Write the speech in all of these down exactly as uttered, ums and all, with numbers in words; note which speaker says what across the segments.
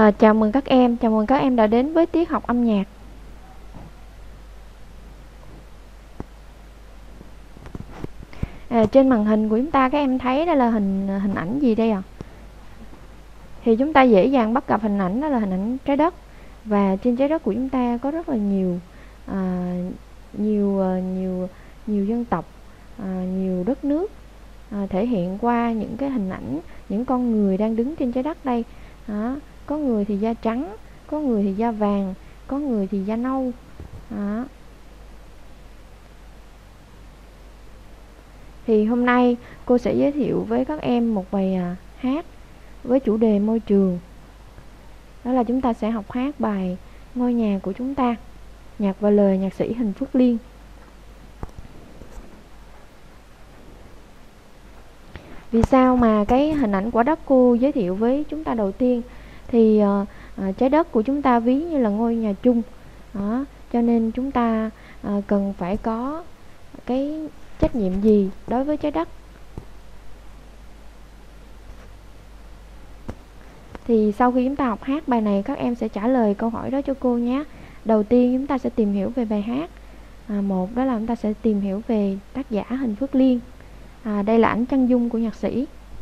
Speaker 1: À, chào mừng các em, chào mừng các em đã đến với tiết học âm nhạc. À, trên màn hình của chúng ta các em thấy đây là hình hình ảnh gì đây ạ? À? Thì chúng ta dễ dàng bắt gặp hình ảnh đó là hình ảnh trái đất, và trên trái đất của chúng ta có rất là nhiều à, nhiều nhiều nhiều dân tộc, à, nhiều đất nước, à, thể hiện qua những cái hình ảnh những con người đang đứng trên trái đất đây. Đó, có người thì da trắng, có người thì da vàng, có người thì da nâu. Đó. Thì hôm nay cô sẽ giới thiệu với các em một bài à, hát với chủ đề môi trường. Đó là chúng ta sẽ học hát bài Ngôi nhà của chúng ta, nhạc và lời nhạc sĩ Huỳnh Phước Liên. Vì sao mà cái hình ảnh quả đất cô giới thiệu với chúng ta đầu tiên? Thì à, à, trái đất của chúng ta ví như là ngôi nhà chung. Đó, cho nên chúng ta à, cần phải có cái trách nhiệm gì đối với trái đất. Thì sau khi chúng ta học hát bài này, các em sẽ trả lời câu hỏi đó cho cô nhé. Đầu tiên chúng ta sẽ tìm hiểu về bài hát. à, Một đó là chúng ta sẽ tìm hiểu về tác giả Huỳnh Phước Liên. à, Đây là ảnh chân dung của nhạc sĩ.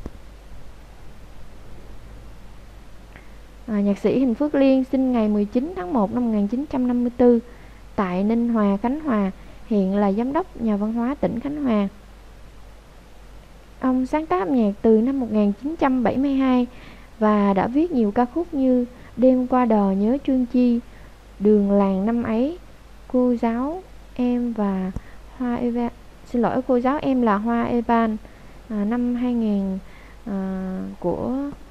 Speaker 1: à, Nhạc sĩ Huỳnh Phước Liên sinh ngày mười chín tháng một năm một nghìn chín trăm năm mươi tư tại Ninh Hòa, Khánh Hòa. Hiện là giám đốc nhà văn hóa tỉnh Khánh Hòa. Ông sáng tác âm nhạc từ năm một nghìn chín trăm bảy mươi hai và đã viết nhiều ca khúc như Đêm qua đò nhớ Trương Chi, Đường làng năm ấy, Cô giáo em và Hoa Evan. Xin lỗi, cô giáo em là Hoa Evan, à, năm hai nghìn à, của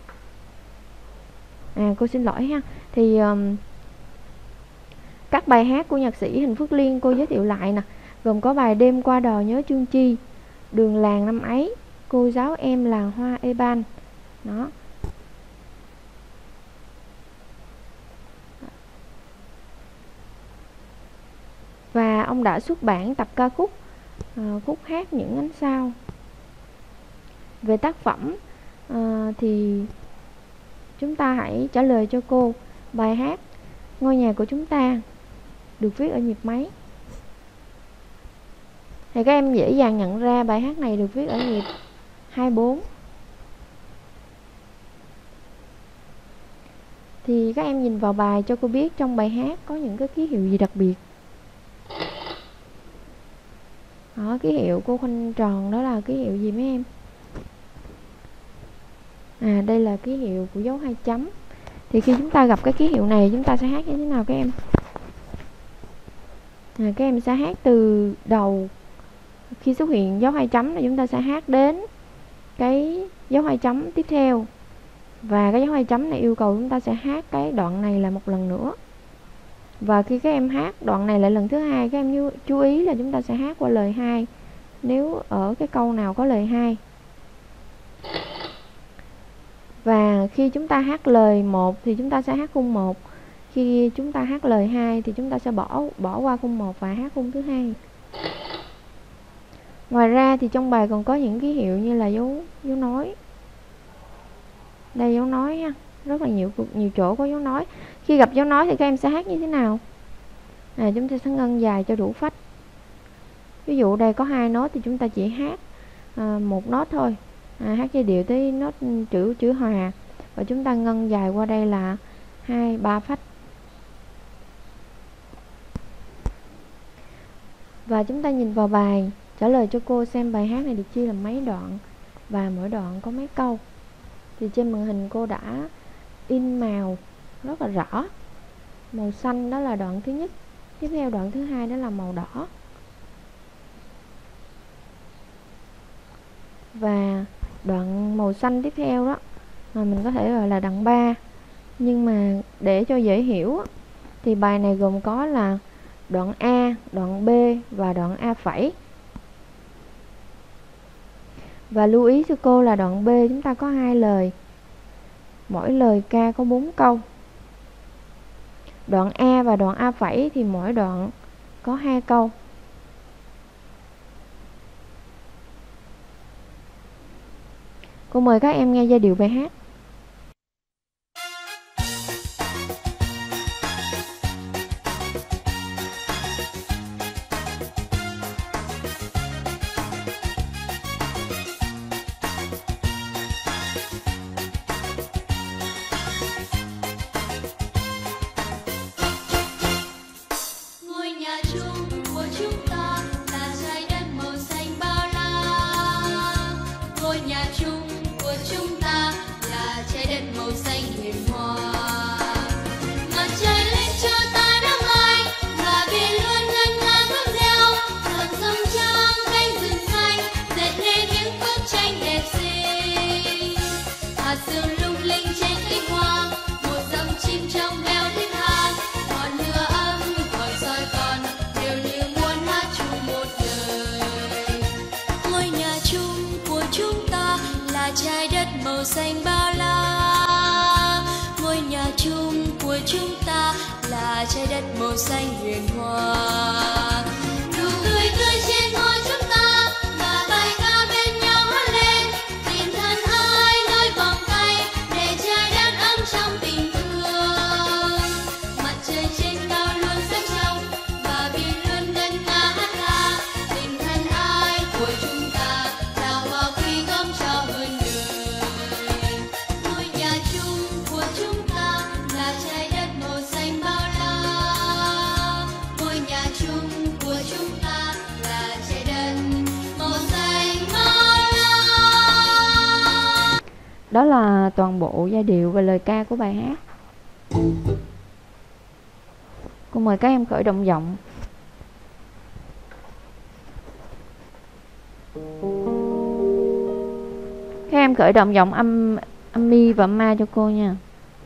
Speaker 1: à cô xin lỗi ha. Thì um, các bài hát của nhạc sĩ Huỳnh Phước Liên cô giới thiệu lại nè, gồm có bài Đêm qua đò nhớ Trương Chi, Đường làng năm ấy, Cô giáo em là Hoa Evan. Đó. Và ông đã xuất bản tập ca khúc uh, khúc hát những ánh sao. Về tác phẩm uh, thì chúng ta hãy trả lời cho cô. Bài hát Ngôi nhà của chúng ta được viết ở nhịp mấy? Thì các em dễ dàng nhận ra bài hát này được viết ở nhịp hai bốn. Thì các em nhìn vào bài cho cô biết trong bài hát có những cái ký hiệu gì đặc biệt. Đó, ký hiệu cô khoanh tròn đó là ký hiệu gì mấy em? À, đây là ký hiệu của dấu hai chấm. Thì khi chúng ta gặp cái ký hiệu này, chúng ta sẽ hát như thế nào các em? À, các em sẽ hát từ đầu. Khi xuất hiện dấu hai chấm thì chúng ta sẽ hát đến cái dấu hai chấm tiếp theo. Và cái dấu hai chấm này yêu cầu chúng ta sẽ hát cái đoạn này là một lần nữa. Và khi các em hát đoạn này lại lần thứ hai, các em chú ý là chúng ta sẽ hát qua lời hai nếu ở cái câu nào có lời hai. Và khi chúng ta hát lời một thì chúng ta sẽ hát khung một. Khi chúng ta hát lời hai thì chúng ta sẽ bỏ bỏ qua khung một và hát khung thứ hai. Ngoài ra thì trong bài còn có những ký hiệu như là dấu dấu nối. Đây dấu nối ha, rất là nhiều nhiều chỗ có dấu nối. Khi gặp dấu nối thì các em sẽ hát như thế nào? À, chúng ta sẽ ngân dài cho đủ phách. Ví dụ đây có hai nốt thì chúng ta chỉ hát à, một nốt thôi. À, hát giai điệu tới nốt chữ chữ hòa và chúng ta ngân dài qua đây là hai ba phách. Và chúng ta nhìn vào bài, trả lời cho cô xem bài hát này được chia làm mấy đoạn và mỗi đoạn có mấy câu. Thì trên màn hình cô đã in màu rất là rõ. Màu xanh đó là đoạn thứ nhất, tiếp theo đoạn thứ hai đó là màu đỏ. Và đoạn màu xanh tiếp theo đó mà mình có thể gọi là đoạn ba. Nhưng mà để cho dễ hiểu thì bài này gồm có là đoạn A, đoạn B và đoạn A phẩy. Và lưu ý cho cô là đoạn B chúng ta có hai lời, mỗi lời ca có bốn câu. Đoạn A và đoạn A phẩy thì mỗi đoạn có hai câu. Cô mời các em nghe giai điệu bài hát.
Speaker 2: chung của chúng ta là trái đất màu xanh bao la. Ngôi nhà chung của chúng ta là trái đất màu xanh hiền hòa. Mặt trời lên cho ta đắm ai và biển luôn ngân nga bước reo. Dòng sông trong cánh rừng xanh dệt nên những bức tranh đẹp xinh. Hạt sương lung linh trên cánh hoa, một dòng chim trong veo thiết tha. Ngọn lửa ấm còn soi còn đều như muốn hát chung một lời. Ngôi nhà chung của chúng ta là trái đất màu xanh bao la. Ngôi nhà chung của chúng ta là trái đất màu xanh huyền hòa. Nụ cười tươi trên môi chúng ta và bài ca bên nhau hát lên. Tìm thân ai nơi vòng tay để trái đất ấm trong tình thương. Mặt trời trên cao luôn sáng trong và biển luôn ngân nga hát ca. Tình thân ai của chúng ta là hoa quý gom cho hơn đời. Ngôi nhà chung của chúng ta là trái đất màu xanh bao la. Ngôi nhà chung của chúng ta là trái đất màu xanh bao la.
Speaker 1: Đó là toàn bộ giai điệu và lời ca của bài hát. Cô mời các em khởi động giọng. Các em khởi động giọng âm âm mi và âm ma cho cô nha.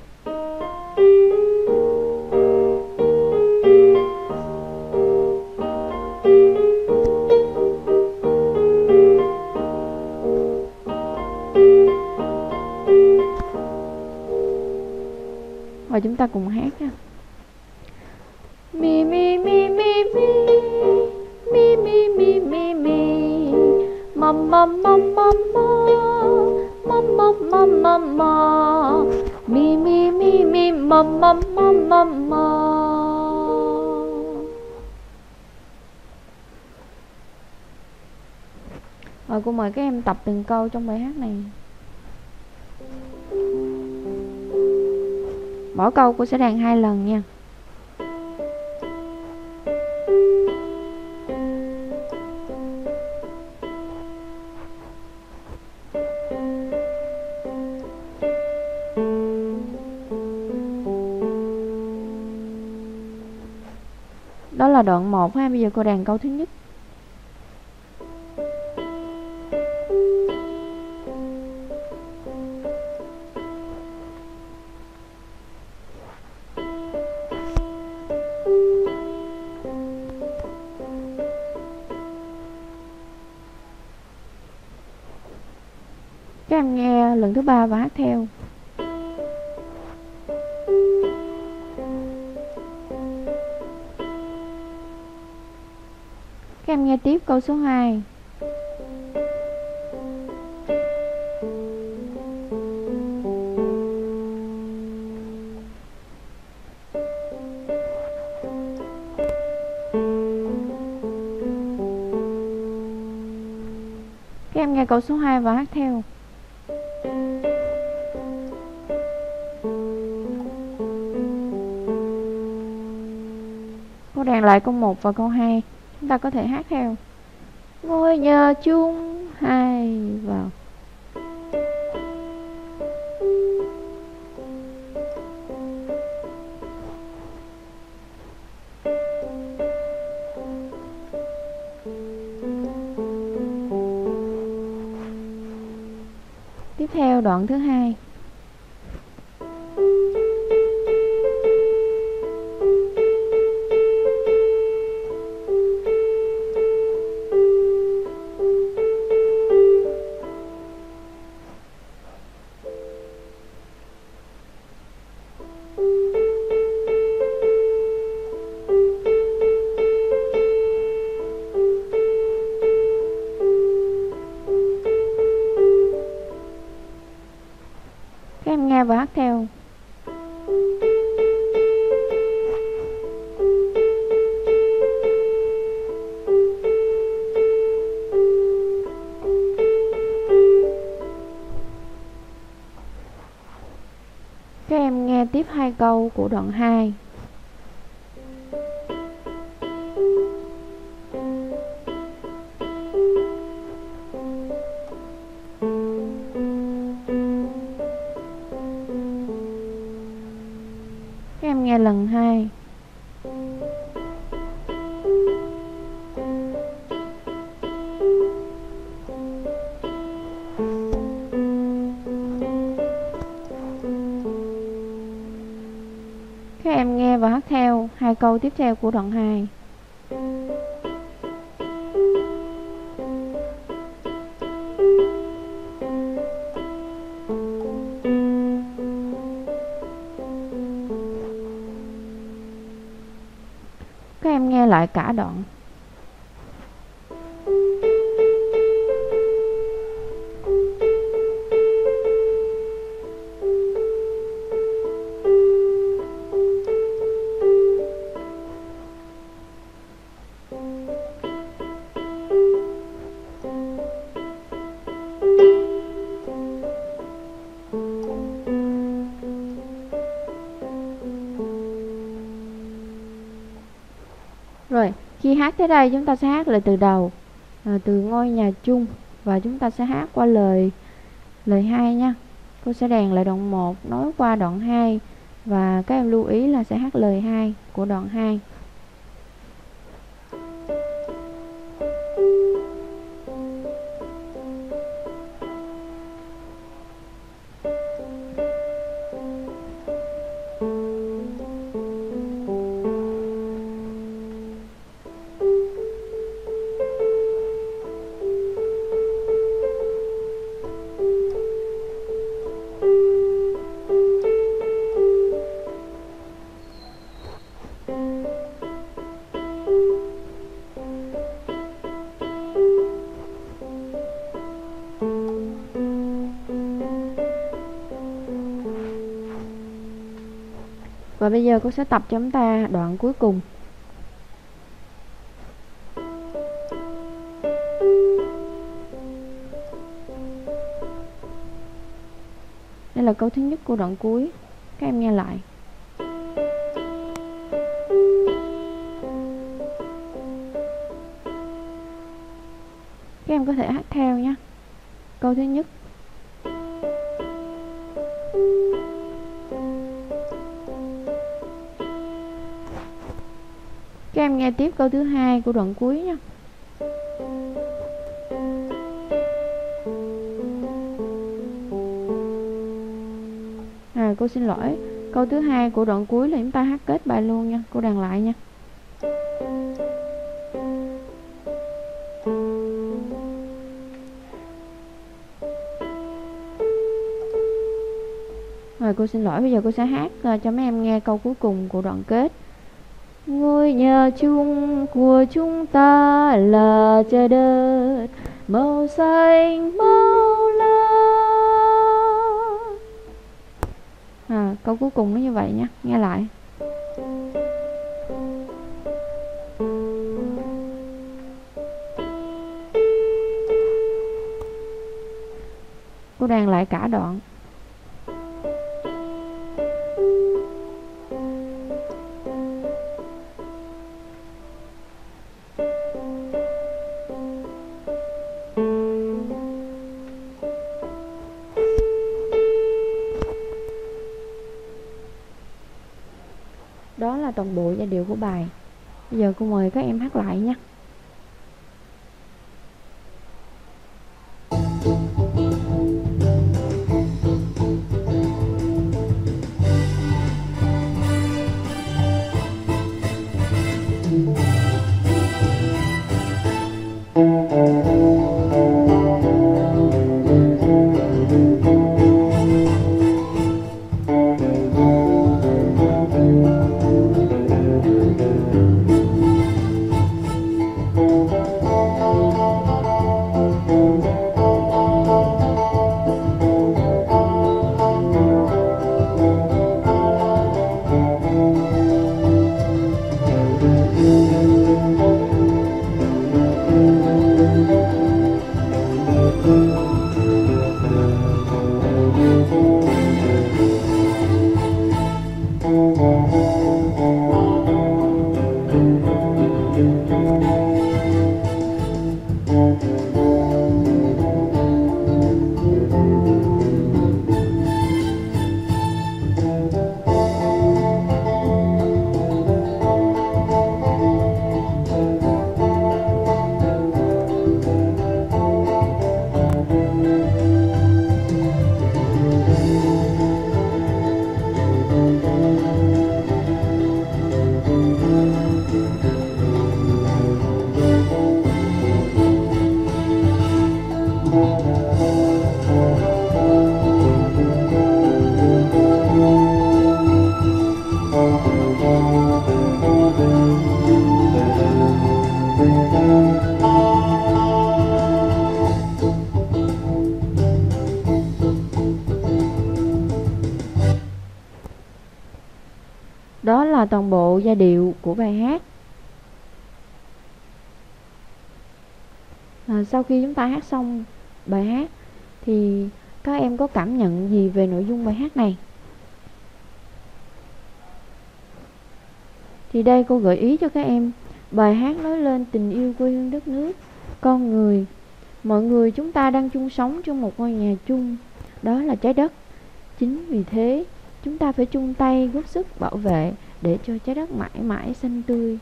Speaker 1: Và chúng ta cùng hát nha. Mi mi mi mi mi mi mi mi mi mi mom mom mom mom mom mom mom mom mom mi mi mi mi mom mom mom mom mom. Rồi cô mời các em tập từng câu trong bài hát này. Mỗi câu cô sẽ đàn hai lần nha. Đó là đoạn một ha. Bây giờ cô đàn câu thứ nhất. Các em nghe lần thứ ba và hát theo. Các em nghe tiếp câu số hai. Các em nghe câu số hai và hát theo. Cô đàn lại câu một và câu hai. Chúng ta có thể hát theo. Ngôi nhà chung hai vào. Tiếp theo đoạn thứ hai. Các em nghe và hát theo. Các em nghe tiếp hai câu của đoạn hai. nghe lần hai. Các em nghe và hát theo hai câu tiếp theo của đoạn hai. Các em nghe lại cả đoạn. Rồi, khi hát tới đây chúng ta sẽ hát lại từ đầu, à, từ ngôi nhà chung, và chúng ta sẽ hát qua lời lời hai nha. Cô sẽ đàn lại đoạn một nói qua đoạn hai, và các em lưu ý là sẽ hát lời hai của đoạn hai. Và bây giờ cô sẽ tập cho chúng ta đoạn cuối cùng. Đây là câu thứ nhất của đoạn cuối. Các em nghe lại. Các em có thể hát theo nhé. Câu thứ nhất. Các em nghe tiếp câu thứ hai của đoạn cuối nha. À, cô xin lỗi, câu thứ hai của đoạn cuối là chúng ta hát kết bài luôn nha. Cô đàn lại nha. Rồi cô xin lỗi, bây giờ cô sẽ hát uh, cho mấy em nghe câu cuối cùng của đoạn kết. Ngôi nhà chung của chúng ta là trái đất màu xanh bao la. À, câu cuối cùng nó như vậy nha, nghe lại. Cô đàn lại cả đoạn. Đó là toàn bộ giai điệu của bài. Bây giờ cô mời các em hát lại nha. toàn bộ giai điệu của bài hát. À, sau khi chúng ta hát xong bài hát thì các em có cảm nhận gì về nội dung bài hát này? Thì đây cô gợi ý cho các em. Bài hát nói lên tình yêu quê hương đất nước, con người. Mọi người chúng ta đang chung sống trong một ngôi nhà chung, đó là trái đất. Chính vì thế, chúng ta phải chung tay góp sức bảo vệ để cho trái đất mãi mãi xanh tươi.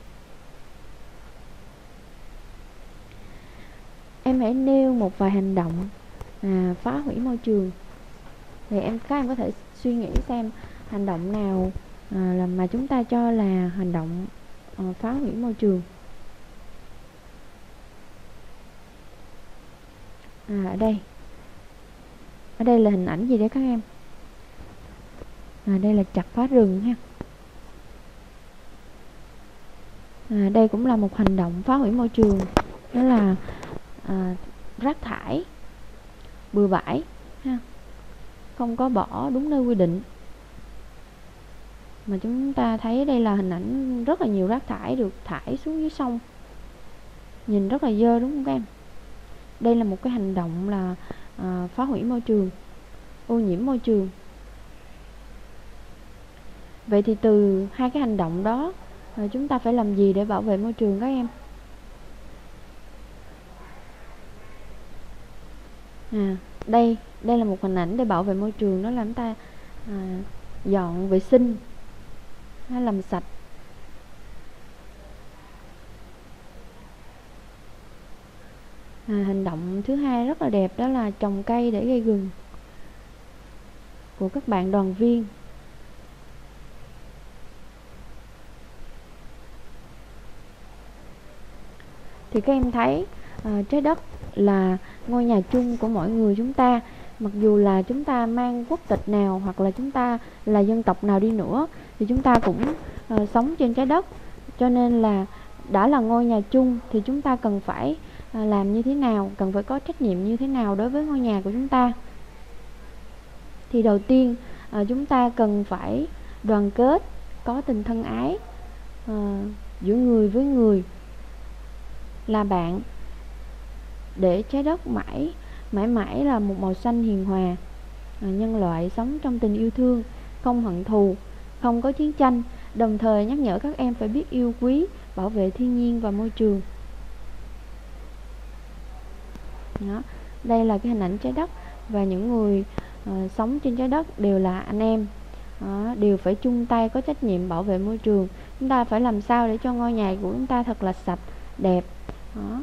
Speaker 1: Em hãy nêu một vài hành động à, phá hủy môi trường. Thì em các em có thể suy nghĩ xem hành động nào à, là mà chúng ta cho là hành động à, phá hủy môi trường. À, ở đây ở đây là hình ảnh gì đấy các em? À, đây là chặt phá rừng ha. À, đây cũng là một hành động phá hủy môi trường, đó là à, rác thải bừa bãi ha, không có bỏ đúng nơi quy định. Mà chúng ta thấy đây là hình ảnh rất là nhiều rác thải được thải xuống dưới sông, nhìn rất là dơ đúng không các em? Đây là một cái hành động là à, phá hủy môi trường, ô nhiễm môi trường. Vậy thì từ hai cái hành động đó à, chúng ta phải làm gì để bảo vệ môi trường các em? À, đây đây là một hình ảnh để bảo vệ môi trường, đó là chúng ta à, dọn vệ sinh hay làm sạch. À, hành động thứ hai rất là đẹp, đó là trồng cây để gây rừng của các bạn đoàn viên. Thì các em thấy à, trái đất là ngôi nhà chung của mọi người chúng ta. Mặc dù là chúng ta mang quốc tịch nào hoặc là chúng ta là dân tộc nào đi nữa thì chúng ta cũng à, sống trên trái đất. Cho nên là đã là ngôi nhà chung thì chúng ta cần phải à, làm như thế nào, cần phải có trách nhiệm như thế nào đối với ngôi nhà của chúng ta. Thì đầu tiên à, chúng ta cần phải đoàn kết, có tình thân ái à, giữa người với người, là bạn, để trái đất mãi mãi mãi là một màu xanh hiền hòa. à, Nhân loại sống trong tình yêu thương, không hận thù, không có chiến tranh. Đồng thời nhắc nhở các em phải biết yêu quý, bảo vệ thiên nhiên và môi trường. Đó. Đây là cái hình ảnh trái đất, và những người uh, sống trên trái đất đều là anh em. Đó, đều phải chung tay có trách nhiệm bảo vệ môi trường. Chúng ta phải làm sao để cho ngôi nhà của chúng ta thật là sạch, đẹp. Đó.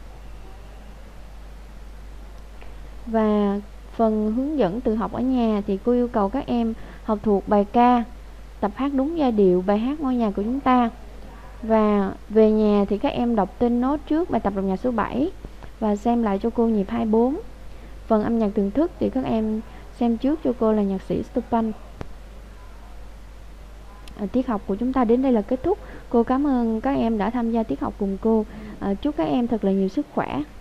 Speaker 1: Và phần hướng dẫn tự học ở nhà thì cô yêu cầu các em học thuộc bài ca, tập hát đúng giai điệu bài hát ngôi nhà của chúng ta. Và về nhà thì các em đọc tên nốt trước bài tập đồng nhạc số bảy và xem lại cho cô nhịp hai bốn. Phần âm nhạc thưởng thức thì các em xem trước cho cô là nhạc sĩ Stupan. À, tiết học của chúng ta đến đây là kết thúc. Cô cảm ơn các em đã tham gia tiết học cùng cô. À, chúc các em thật là nhiều sức khỏe.